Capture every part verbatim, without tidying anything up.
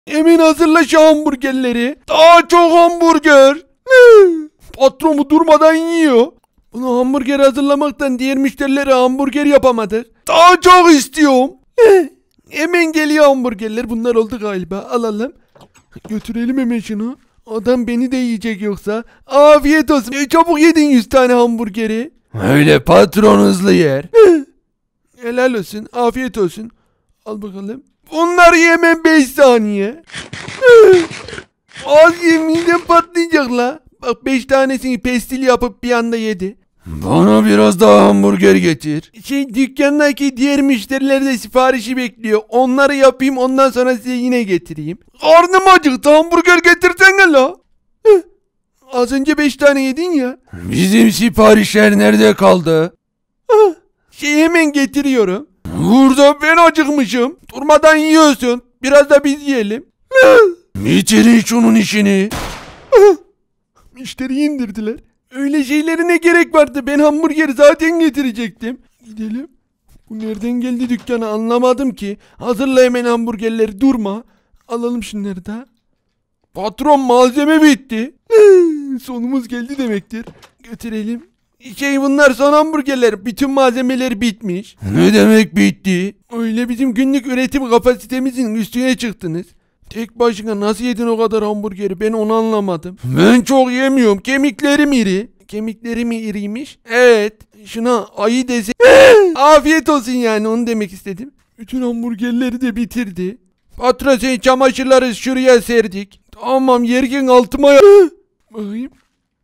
Hemen hazırla şu hamburgerleri. Daha çok hamburger. Patronu durmadan yiyor. Bunu hamburger hazırlamaktan diğer müşterilere hamburger yapamadık. Daha çok istiyorum. Hemen geliyor hamburgerler. Bunlar oldu galiba. Alalım. Götürelim hemen şunu. Adam beni de yiyecek yoksa. Afiyet olsun. E, çabuk yedin yüz tane hamburgeri. Öyle patron hızlı yer. Helal olsun. Afiyet olsun. Al bakalım. Bunları yemem beş saniye. Az ye, midem patlayacak la. Bak beş tanesini pestil yapıp bir anda yedi. Bana biraz daha hamburger getir. Şey, dükkandaki diğer müşteriler de siparişi bekliyor. Onları yapayım, ondan sonra size yine getireyim. Karnım acıktı, hamburger getirsene la. Heh. Az önce beş tane yedin ya. Bizim siparişler nerede kaldı? Heh. Şey, hemen getiriyorum. Burada ben acıkmışım. Durmadan yiyorsun. Biraz da biz yiyelim. Bitirin şunun işini. Müşteriyi indirdiler. Öyle şeylere ne gerek vardı? Ben hamburgeri zaten getirecektim. Gidelim. Bu nereden geldi dükkana anlamadım ki. Hazırla hemen hamburgerleri, durma. Alalım şunları da. Patron, malzeme bitti. Sonumuz geldi demektir. Götürelim. Şey, bunlar son hamburgerler. Bütün malzemeler bitmiş. Ne demek bitti? Öyle bizim günlük üretim kapasitemizin üstüne çıktınız. Tek başına nasıl yedin o kadar hamburgeri, ben onu anlamadım. Ben çok yemiyorum, kemiklerim iri. Kemiklerim iriymiş. Evet, şuna ayı dese. Afiyet olsun yani, onu demek istedim. Bütün hamburgerleri de bitirdi. Patron, sen çamaşırları şuraya serdik. Tamam, yerken altıma ya. Bakayım.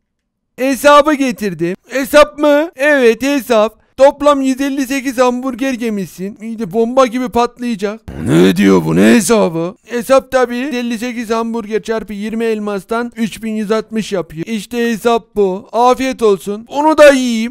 Hesabı getirdim. Hesap mı? Evet, hesap. Toplam yüz elli sekiz hamburger yemişsin. İyi de bomba gibi patlayacak. Ne diyor bu, ne hesabı? Hesap tabii. yüz elli sekiz hamburger çarpı yirmi elmastan üç bin yüz altmış yapıyor. İşte hesap bu. Afiyet olsun. Onu da yiyeyim.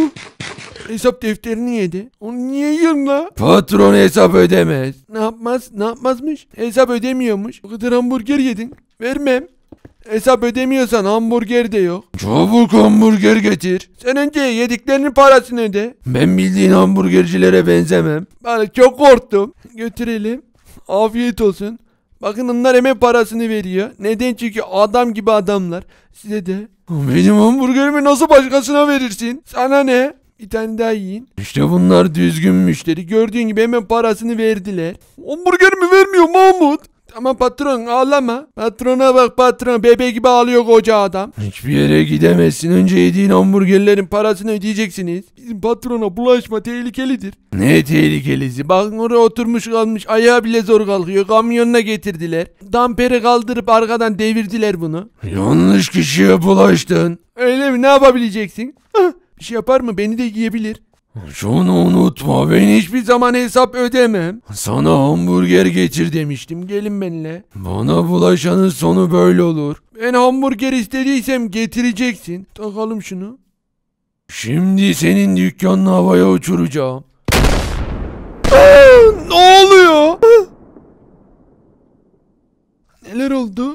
Hesap defterini yedi. Onu niye yiyorsun la? Patron hesap ödemez. Ne yapmaz? Ne yapmazmış? Hesap ödemiyormuş. O kadar hamburger yedin. Vermem. Hesap ödemiyorsan hamburger de yok. Çabuk hamburger getir. Sen önce yediklerinin parasını öde. Ben bildiğin hamburgercilere benzemem. Ben çok korktum. Götürelim. Afiyet olsun. Bakın, onlar hemen parasını veriyor. Neden? Çünkü adam gibi adamlar. Size de. Benim hamburgerimi nasıl başkasına verirsin? Sana ne? Bir tane daha yiyin. İşte bunlar düzgün müşteri. Gördüğün gibi hemen parasını verdiler. Hamburgerimi vermiyor Mahmut. Tamam patron, ağlama. Patrona bak, patron bebe gibi ağlıyor koca adam. Hiçbir yere gidemezsin. Önce yediğin hamburgerlerin Parasını ödeyeceksiniz. Bizim patrona bulaşma, tehlikelidir. ne tehlikelisi. Bak, Bakın, oraya oturmuş kalmış, ayağı bile zor kalkıyor. Kamyonuna getirdiler. Damperi kaldırıp arkadan devirdiler bunu. yanlış kişiye bulaştın. Öyle mi? Ne yapabileceksin? Hah, bir şey yapar mı? Beni de yiyebilir. Şunu unutma, ben hiçbir zaman hesap ödemem. Sana hamburger getir demiştim, gelin benimle. Bana bulaşanın sonu böyle olur. Ben hamburger istediysem getireceksin. Takalım şunu. Şimdi senin dükkanını havaya uçuracağım. Aa, ne oluyor? Neler oldu?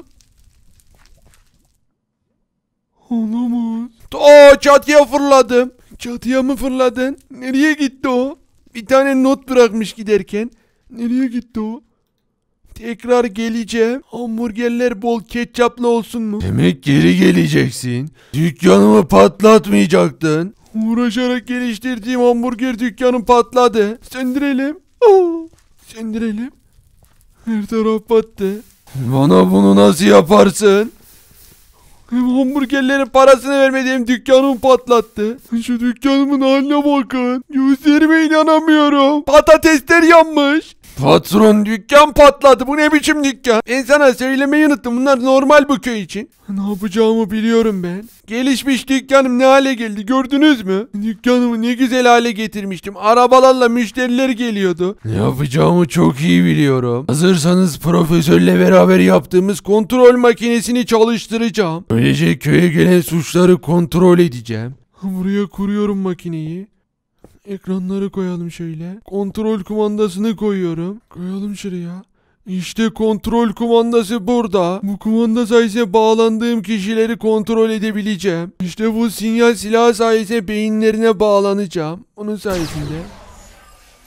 Olamaz. Aa, çatıya fırladım. Çatıya mı fırladın? Nereye gitti o? Bir tane not bırakmış giderken. Nereye gitti o? Tekrar geleceğim. Hamburgerler bol ketçaplı olsun mu? Demek geri geleceksin. Dükkanımı patlatmayacaktın. Uğraşarak geliştirdiğim hamburger dükkanım patladı. Söndürelim. Aa, söndürelim. Her taraf battı. Bana bunu nasıl yaparsın? Hem hamburgerlerin parasını vermediğim dükkanımı patlattı. Şu dükkanımın haline bakın. Gözlerime inanamıyorum. Patatesler yanmış. Patron, Dükkan patladı. Bu ne biçim dükkan? Ben sana söylemeyi unuttum. Bunlar normal bu köy için. Ne yapacağımı biliyorum ben. Gelişmiş dükkanım ne hale geldi, gördünüz mü? Dükkanımı ne güzel hale getirmiştim. Arabalarla müşteriler geliyordu. ne yapacağımı çok iyi biliyorum. Hazırsanız profesörle Beraber yaptığımız kontrol makinesini çalıştıracağım. böylece köye gelen suçları kontrol edeceğim. Buraya kuruyorum makineyi. Ekranları koyalım şöyle. Kontrol kumandasını koyuyorum. Koyalım şuraya. İşte kontrol kumandası burada. Bu kumanda sayesinde bağlandığım kişileri kontrol edebileceğim. İşte bu sinyal silahı sayesinde beyinlerine bağlanacağım. Onun sayesinde.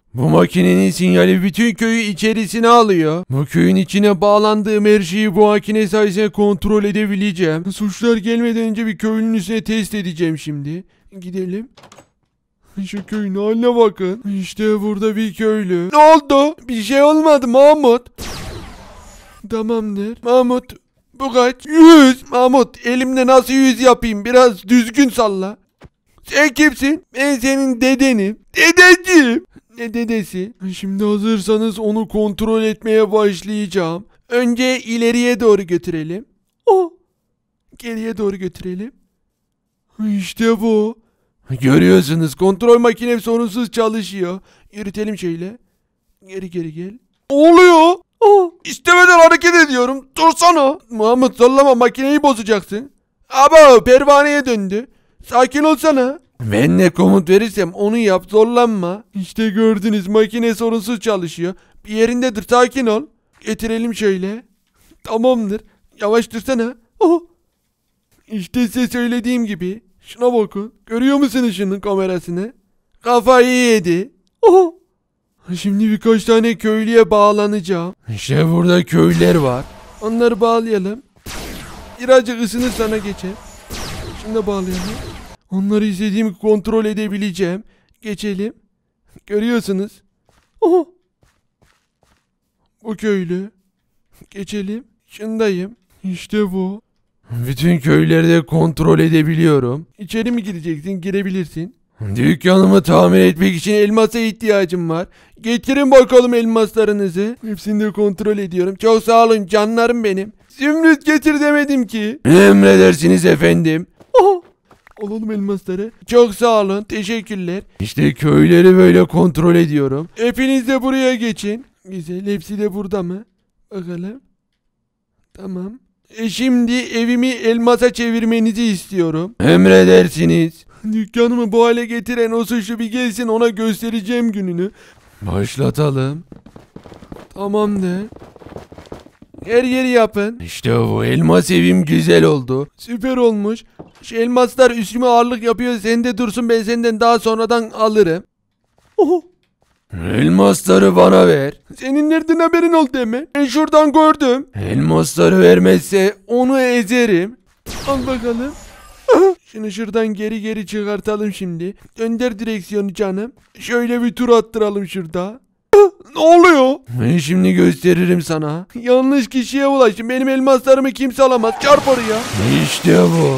Bu makinenin sinyali bütün köyü içerisine alıyor. Bu köyün içine bağlandığım her şeyi bu makine sayesinde kontrol edebileceğim. Suçlar gelmeden önce bir köylünün üstüne test edeceğim şimdi. Gidelim. Şu köyün haline bakın. İşte burada bir köylü. Ne oldu? Bir şey olmadı Mahmut. Tamamdır. Mahmut bu kaç? Yüz. Mahmut elimde nasıl yüz yapayım? Biraz düzgün salla. Sen kimsin? Ben senin dedenim. Dedeciğim. Ne dedesi? Şimdi hazırsanız onu kontrol etmeye başlayacağım. Önce ileriye doğru götürelim. Oh. Geriye doğru götürelim. İşte bu. Görüyorsunuz kontrol makinem sorunsuz çalışıyor. Yürütelim şöyle. Geri geri gel. Ne oluyor? Oh. İstemeden hareket ediyorum. Dursana. Mahmut zorlama, makineyi bozacaksın. Aba pervaneye döndü. Sakin olsana. Ben ne komut verirsem onu yap, zorlanma. İşte gördünüz, makine sorunsuz çalışıyor. Bir yerindedir, sakin ol. Getirelim şöyle. Tamamdır. Yavaş dursana. Oh. İşte size söylediğim gibi. Şuna bakın. Görüyor musunuz şunun kamerasını? Kafayı yedi. Oh. Şimdi birkaç tane köylüye bağlanacağım. İşte burada köylüler var. Onları bağlayalım. Birazcık ısınır sana geçer. Şimdi bağlayalım. Onları istediğimi kontrol edebileceğim. Geçelim. Görüyorsunuz. Oh. Bu köylü. Geçelim. Şundayım. İşte bu. Bütün köyleri de kontrol edebiliyorum. İçeri mi gireceksin? Girebilirsin. Dükkanımı tamir etmek için için elmasa ihtiyacım var. Getirin bakalım elmaslarınızı. Hepsini de kontrol ediyorum. Çok sağ olun canlarım benim. Zümrüt getir demedim ki. emredersiniz efendim. Oh. Alalım elmasları. Çok sağ olun. Teşekkürler. İşte köyleri böyle kontrol ediyorum. Hepiniz de buraya geçin. Güzel. Hepsi de burada mı? Bakalım. Tamam. E şimdi evimi elmasa çevirmenizi istiyorum. Emredersiniz. Dükkanımı bu hale getiren o suçlu bir gelsin, ona göstereceğim gününü. Başlatalım. Tamamdır. Her yeri yapın. İşte bu elmas evim güzel oldu. Süper olmuş. Şu elmaslar üstüme ağırlık yapıyor. Sen de dursun, ben senden daha sonradan alırım. Oh. Elmasları bana ver. Senin nereden haberin oldu hemen? Ben şuradan gördüm. Elmasları vermezse Onu ezerim. Al bakalım. Şunu şuradan geri geri çıkartalım şimdi. Dönder direksiyonu canım. Şöyle bir tur attıralım şurada. Ne oluyor? ben şimdi gösteririm sana. Yanlış kişiye ulaştım. Benim elmaslarımı kimse alamaz. Çarp oraya. İşte bu.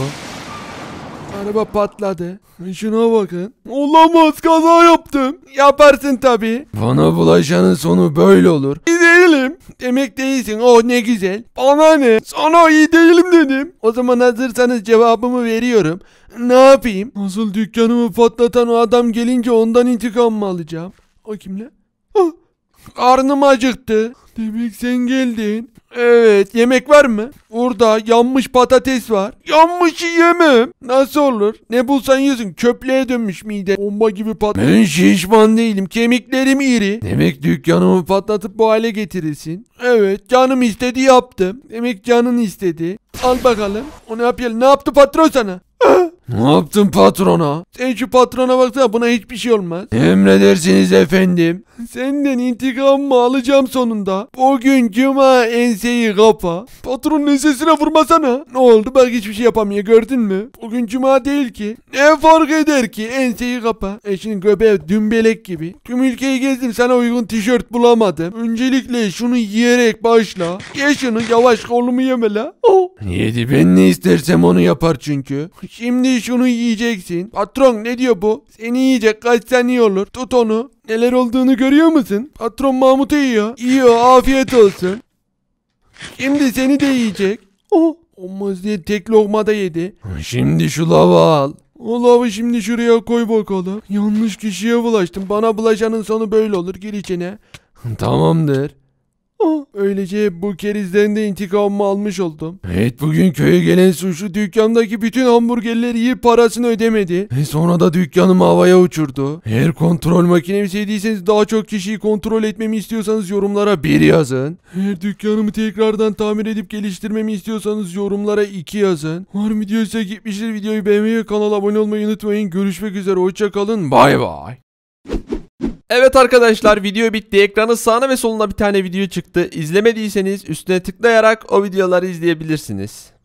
Araba patladı. Şuna bakın. Olamaz, kaza yaptım. Yaparsın tabii. Bana bulaşanın sonu böyle olur. İyi değilim. Demek değilsin. Oh ne güzel. Bana ne? Sana iyi değilim dedim. O zaman hazırsanız cevabımı veriyorum. Ne yapayım? Asıl dükkanımı patlatan o adam gelince ondan intikam mı alacağım? O kimle? Ah, karnım acıktı. Demek sen geldin. Evet, yemek var mı? Burada yanmış patates var. Yanmışı yemem. Nasıl olur? Ne bulsan yiyorsun. Çöplüğe dönmüş mide. Bomba gibi patates. Ben şişman değilim. Kemiklerim iri. Demek dükkanımı Patlatıp bu hale getirirsin. Evet, canım istedi yaptım. Demek canın istedi. Al bakalım. O ne yapıyor? Ne yaptı patron sana? ne yaptın patrona? Sen şu patrona baksana, buna hiçbir şey olmaz. Emredersiniz efendim. Senden intikamımı alacağım sonunda. Bugün cuma, enseyi kapa. Patronun ensesine vurmasana. Ne oldu, bak hiçbir şey yapamıyor, gördün mü? Bugün cuma değil ki. Ne fark eder ki, enseyi kapa. E şimdi göbeği dümbelek gibi. Tüm ülkeyi gezdim, sana uygun tişört bulamadım. Öncelikle şunu yiyerek başla. Ye şunu, yavaş, kolumu yeme la. Oh. Yedi, ben ne istersem onu yapar çünkü. Şimdi şunu yiyeceksin. Patron ne diyor bu? Seni yiyecek, kaç saniye olur. Tut onu. Neler olduğunu görüyor musun? Patron Mahmut'u yiyor. Yiyor, afiyet olsun. Şimdi seni de yiyecek. Oh. Olmaz diye tek lokma da yedi. Şimdi şu lava al. O lavı şimdi şuraya koy bakalım. Yanlış kişiye bulaştım. Bana bulaşanın sonu böyle olur. Gir içine. Tamamdır. Oh. Böylece bu kerizden de intikamımı almış oldum. Evet, bugün köye gelen suçlu Şu dükkandaki bütün hamburgerleri yiyip parasını ödemedi. ve sonra da dükkanımı havaya uçurdu. Eğer kontrol Makinemi sevdiyseniz, daha çok kişiyi kontrol etmemi istiyorsanız yorumlara bir yazın. Eğer dükkanımı tekrardan tamir edip geliştirmemi istiyorsanız yorumlara iki yazın. Umarım video size gitmiştir. Videoyu beğenmeyi ve kanala abone olmayı unutmayın. Görüşmek üzere. Hoşça kalın. Bay bay. Evet arkadaşlar, video bitti. Ekranın sağına ve soluna bir tane video çıktı. İzlemediyseniz üstüne tıklayarak o videoları izleyebilirsiniz.